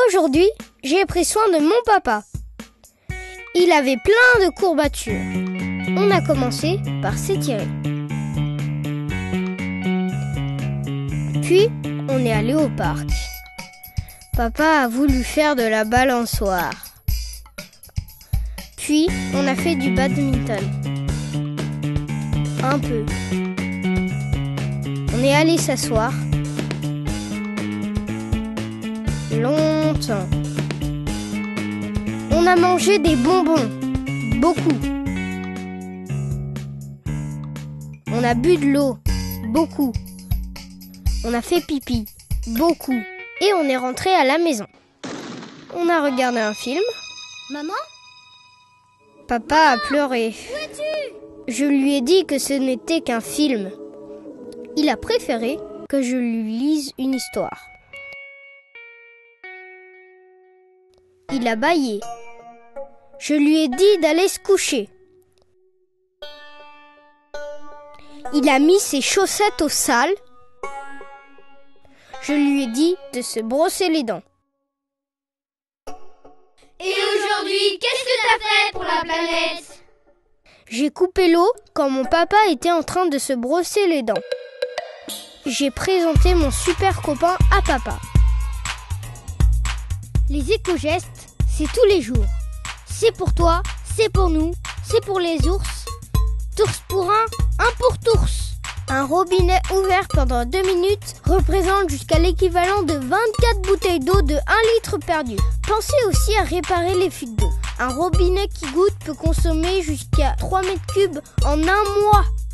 Aujourd'hui, j'ai pris soin de mon papa. Il avait plein de courbatures. On a commencé par s'étirer. Puis, on est allé au parc. Papa a voulu faire de la balançoire. Puis, on a fait du badminton. Un peu. On est allé s'asseoir. Longtemps. On a mangé des bonbons. Beaucoup. On a bu de l'eau. Beaucoup. On a fait pipi. Beaucoup. Et on est rentré à la maison. On a regardé un film. Maman ? Papa a pleuré. Où es-tu ? Je lui ai dit que ce n'était qu'un film. Il a préféré que je lui lise une histoire. Il a bâillé. Je lui ai dit d'aller se coucher. Il a mis ses chaussettes au sale. Je lui ai dit de se brosser les dents. Et aujourd'hui, qu'est-ce que t'as fait pour la planète ? J'ai coupé l'eau quand mon papa était en train de se brosser les dents. J'ai présenté mon super copain à papa. Les éco-gestes, c'est tous les jours. C'est pour toi, c'est pour nous, c'est pour les ours. Tours pour un pour tous. Un robinet ouvert pendant 2 minutes représente jusqu'à l'équivalent de 24 bouteilles d'eau de 1 litre perdu. Pensez aussi à réparer les fuites d'eau. Un robinet qui goutte peut consommer jusqu'à 3 mètres cubes en un mois.